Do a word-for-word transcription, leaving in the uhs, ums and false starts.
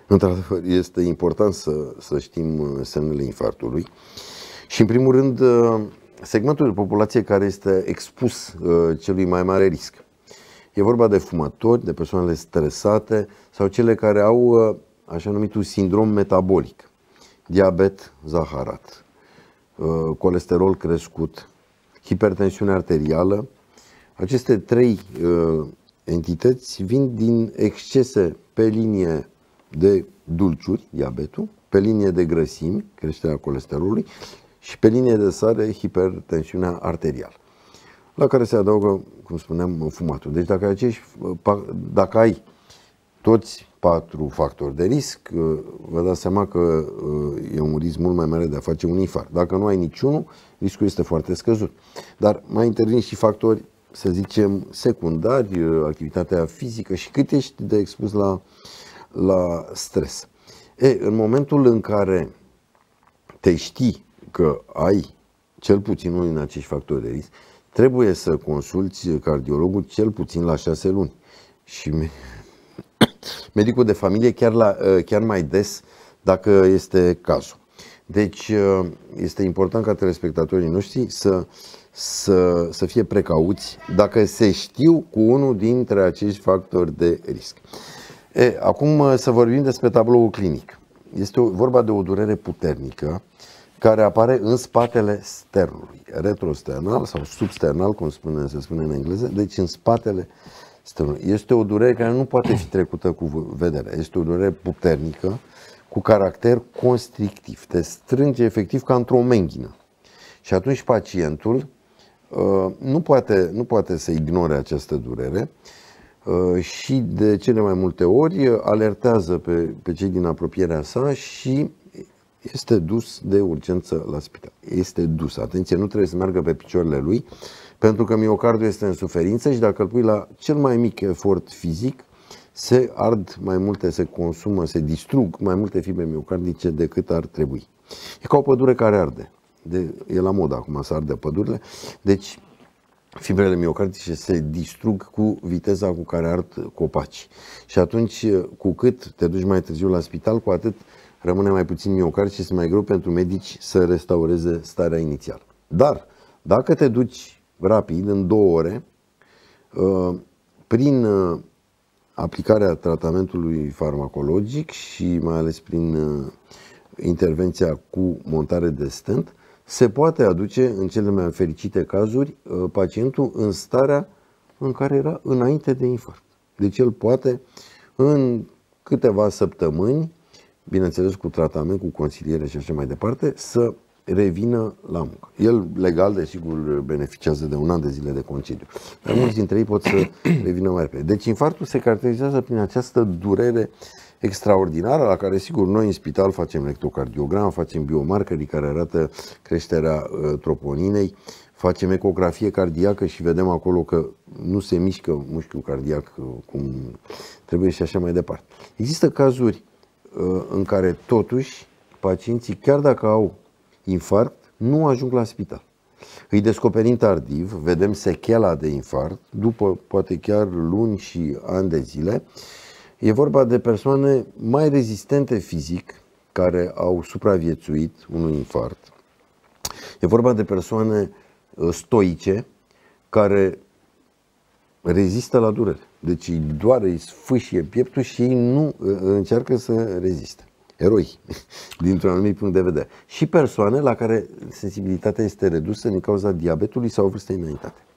Într-adevăr, este important să, să știm semnele infarctului și, în primul rând, segmentul de populație care este expus celui mai mare risc. E vorba de fumători, de persoanele stresate sau cele care au așa numitul sindrom metabolic, diabet zaharat, colesterol crescut, hipertensiune arterială. Aceste trei entități vin din excese pe linie de dulciuri, diabetul, pe linie de grăsimi, creșterea colesterolului, și pe linie de sare, hipertensiunea arterială, la care se adaugă, cum spuneam, fumatul. Deci dacă, acești, dacă ai toți patru factori de risc, vă dați seama că e un risc mult mai mare de a face un infarct. Dacă nu ai niciunul, riscul este foarte scăzut. Dar mai intervin și factori, să zicem, secundari, activitatea fizică și cât ești de expus la, la stres. E, în momentul în care te știi că ai cel puțin unul din acești factori de risc, trebuie să consulți cardiologul cel puțin la șase luni. Și medicul de familie chiar, la, chiar mai des dacă este cazul. Deci este important ca telespectatorii noștri să, să, să fie precauți dacă se știu cu unul dintre acești factori de risc. E, acum să vorbim despre tabloul clinic. Este o, vorba de o durere puternică care apare în spatele sternului, retrosternal sau substernal, cum spune, se spune în engleză, deci în spatele sternului. Este o durere care nu poate fi trecută cu vederea. Este o durere puternică, cu caracter constrictiv. Te strânge efectiv ca într-o menghină. Și atunci pacientul uh, nu, poate, nu poate să ignore această durere uh, și de cele mai multe ori alertează pe, pe cei din apropierea sa și este dus de urgență la spital. Este dus. Atenție, nu trebuie să meargă pe picioarele lui, pentru că miocardul este în suferință și dacă îl pui la cel mai mic efort fizic, se ard mai multe, se consumă, se distrug mai multe fibre miocardice decât ar trebui. E ca o pădure care arde. De, e la modă acum să arde pădurile. Deci fibrele miocardice se distrug cu viteza cu care ard copaci. Și atunci, cu cât te duci mai târziu la spital, cu atât rămâne mai puțin miocard și este mai greu pentru medici să restaureze starea inițială. Dar dacă te duci rapid, în două ore, prin aplicarea tratamentului farmacologic și mai ales prin intervenția cu montare de stent, se poate aduce, în cele mai fericite cazuri, pacientul în starea în care era înainte de infarct. Deci el poate, în câteva săptămâni, bineînțeles cu tratament, cu consiliere și așa mai departe, să revină la muncă. El, legal, desigur, beneficiază de un an de zile de concediu. Dar mulți dintre ei pot să revină mai repede. Deci infarctul se caracterizează prin această durere extraordinară, la care, sigur, noi în spital facem electrocardiogram, facem biomarcării care arată creșterea uh, troponinei, facem ecografie cardiacă și vedem acolo că nu se mișcă mușchiul cardiac uh, cum trebuie și așa mai departe. Există cazuri uh, în care, totuși, pacienții, chiar dacă au infarct, nu ajung la spital. Îi descoperim tardiv, vedem sechela de infarct, după poate chiar luni și ani de zile. E vorba de persoane mai rezistente fizic, care au supraviețuit unui infarct. E vorba de persoane stoice, care rezistă la durere. Deci îi doare, îi sfâșie pieptul și ei nu încearcă să reziste. Eroi, dintr-un anumit punct de vedere. Și persoane la care sensibilitatea este redusă din cauza diabetului sau vârstei înaintate.